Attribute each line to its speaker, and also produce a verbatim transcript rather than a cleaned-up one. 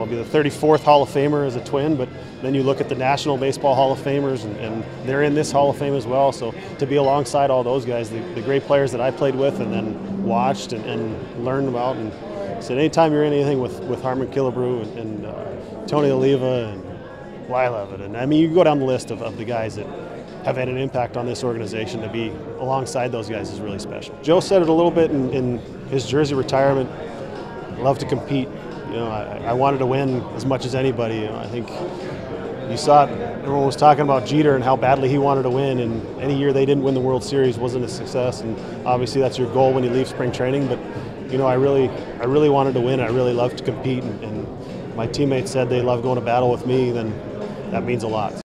Speaker 1: I'll be the thirty-fourth Hall of Famer as a Twin, but then you look at the National Baseball Hall of Famers, and, and they're in this Hall of Fame as well. So to be alongside all those guys, the, the great players that I played with and then watched and, and learned about, and so anytime you're in anything with, with Harmon Killebrew and, and uh, Tony Oliva and Lilevitt, and I mean you go down the list of, of the guys that have had an impact on this organization, to be alongside those guys is really special. Joe said it a little bit in, in his Jersey retirement, love to compete. You know, I, I wanted to win as much as anybody. You know, I think you saw it, everyone was talking about Jeter and how badly he wanted to win, and any year they didn't win the World Series wasn't a success, and obviously that's your goal when you leave spring training, but you know, I really, I really wanted to win. I really loved to compete, and, and my teammates said they love going to battle with me, then that means a lot.